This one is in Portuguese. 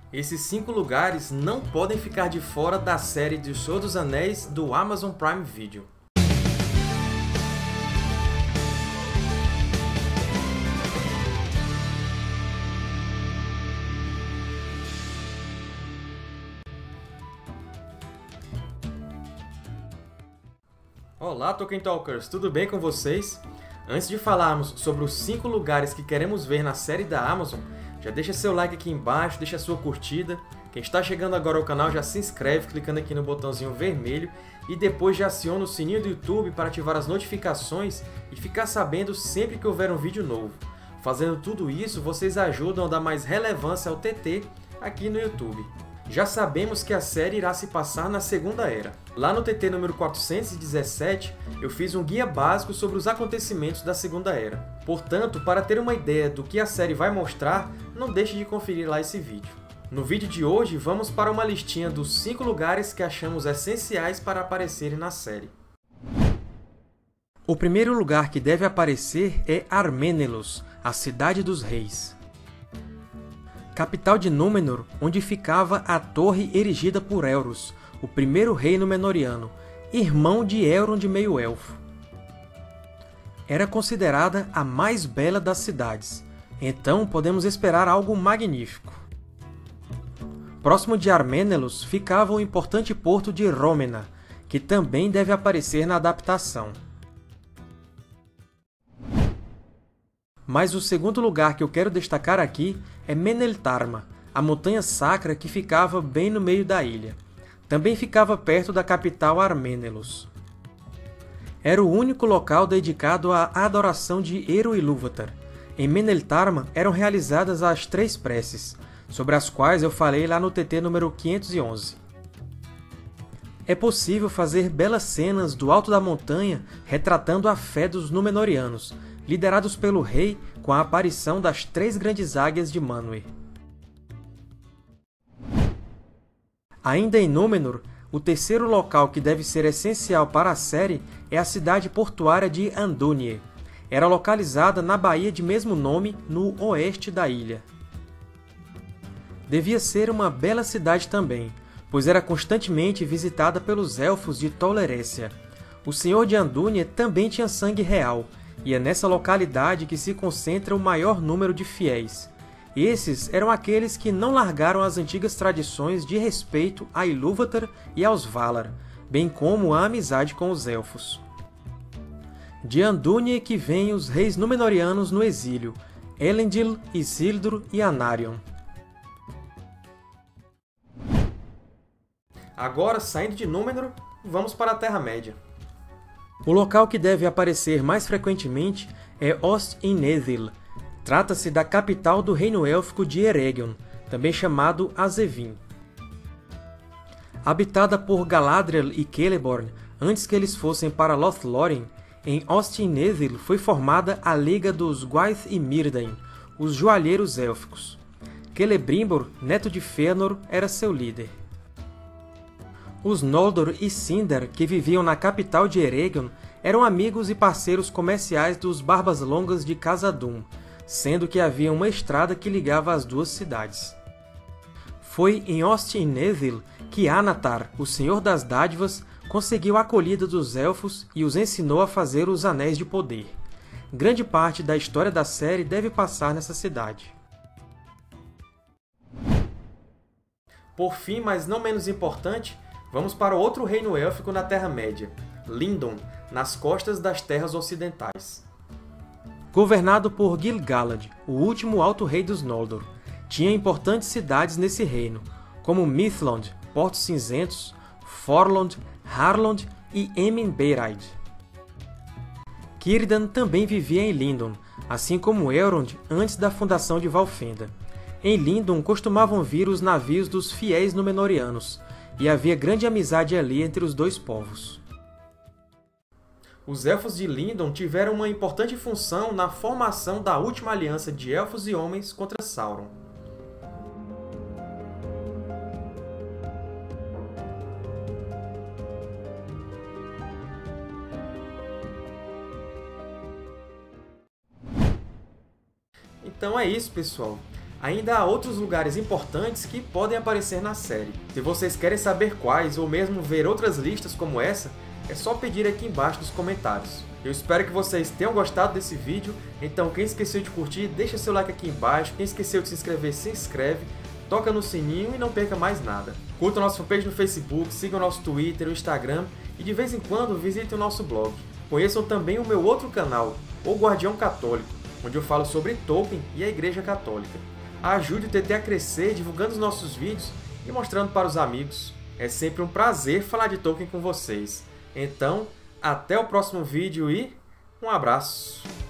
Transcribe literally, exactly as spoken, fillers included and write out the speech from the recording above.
Esses cinco lugares não podem ficar de fora da série de O Senhor dos Anéis do Amazon Prime Video. Olá, Tolkien Talkers! Tudo bem com vocês? Antes de falarmos sobre os cinco lugares que queremos ver na série da Amazon, já deixa seu like aqui embaixo, deixa sua curtida. Quem está chegando agora ao canal já se inscreve clicando aqui no botãozinho vermelho e depois já aciona o sininho do YouTube para ativar as notificações e ficar sabendo sempre que houver um vídeo novo. Fazendo tudo isso, vocês ajudam a dar mais relevância ao T T aqui no YouTube. Já sabemos que a série irá se passar na Segunda Era. Lá no T T número quatrocentos e dezessete, eu fiz um guia básico sobre os acontecimentos da Segunda Era. Portanto, para ter uma ideia do que a série vai mostrar, não deixe de conferir lá esse vídeo. No vídeo de hoje, vamos para uma listinha dos cinco lugares que achamos essenciais para aparecerem na série. O primeiro lugar que deve aparecer é Armenelos, a Cidade dos Reis. Capital de Númenor, onde ficava a torre erigida por Elros, o primeiro rei Númenoriano, irmão de Elrond Meio-Elfo. Era considerada a mais bela das cidades, então podemos esperar algo magnífico. Próximo de Armenelos ficava o importante porto de Rômena, que também deve aparecer na adaptação. Mas o segundo lugar que eu quero destacar aqui é Meneltarma, a montanha sacra que ficava bem no meio da ilha. Também ficava perto da capital Armenelos. Era o único local dedicado à adoração de Eru Ilúvatar. Em Meneltarma eram realizadas as três preces, sobre as quais eu falei lá no T T número quinhentos e onze. É possível fazer belas cenas do alto da montanha retratando a fé dos Númenóreanos, liderados pelo rei com a aparição das três grandes águias de Manwë. Ainda em Númenor, o terceiro local que deve ser essencial para a série é a cidade portuária de Andúnie. Era localizada na baía de mesmo nome, no oeste da ilha. Devia ser uma bela cidade também, pois era constantemente visitada pelos Elfos de Tol Eressëa. O Senhor de Andúnie também tinha sangue real, e é nessa localidade que se concentra o maior número de fiéis. Esses eram aqueles que não largaram as antigas tradições de respeito a Ilúvatar e aos Valar, bem como a amizade com os Elfos. De Andúnie que vêm os reis Númenóreanos no exílio, Elendil, Isildur e Anarion. Agora, saindo de Númenor, vamos para a Terra-média. O local que deve aparecer mais frequentemente é Osth-in-Edhil. Trata-se da capital do reino élfico de Eregion, também chamado Azevin. Habitada por Galadriel e Celeborn antes que eles fossem para Lothlórien, em Osth-in-Edhil foi formada a Liga dos Gwaith e Mírdain, os joalheiros élficos. Celebrimbor, neto de Fëanor, era seu líder. Os Noldor e Sindar, que viviam na capital de Eregion, eram amigos e parceiros comerciais dos Barbas Longas de Khazad-dûm, sendo que havia uma estrada que ligava as duas cidades. Foi em Osth-in-Edhil que Anatar, o Senhor das Dádivas, conseguiu a acolhida dos Elfos e os ensinou a fazer os Anéis de Poder. Grande parte da história da série deve passar nessa cidade. Por fim, mas não menos importante, vamos para outro reino élfico na Terra-média, Lindon, nas costas das Terras Ocidentais. Governado por Gil-galad, o último Alto Rei dos Noldor, tinha importantes cidades nesse reino, como Mithlond, Portos Cinzentos, Forlond, Harlond e Emin-Beiraid. Círdan também vivia em Lindon, assim como Elrond antes da fundação de Valfenda. Em Lindon costumavam vir os navios dos fiéis Númenóreanos, e havia grande amizade ali entre os dois povos. Os Elfos de Lindon tiveram uma importante função na formação da última aliança de Elfos e Homens contra Sauron. Então é isso, pessoal. ainda há outros lugares importantes que podem aparecer na série. Se vocês querem saber quais, ou mesmo ver outras listas como essa, é só pedir aqui embaixo nos comentários. Eu espero que vocês tenham gostado desse vídeo, então quem esqueceu de curtir, deixa seu like aqui embaixo, quem esqueceu de se inscrever, se inscreve, toca no sininho e não perca mais nada. Curta o nosso fanpage no Facebook, siga o nosso Twitter, o Instagram e de vez em quando visite o nosso blog. Conheçam também o meu outro canal, O Guardião Católico, onde eu falo sobre Tolkien e a Igreja Católica. Ajude o T T a crescer divulgando os nossos vídeos e mostrando para os amigos. É sempre um prazer falar de Tolkien com vocês. Então, até o próximo vídeo e um abraço!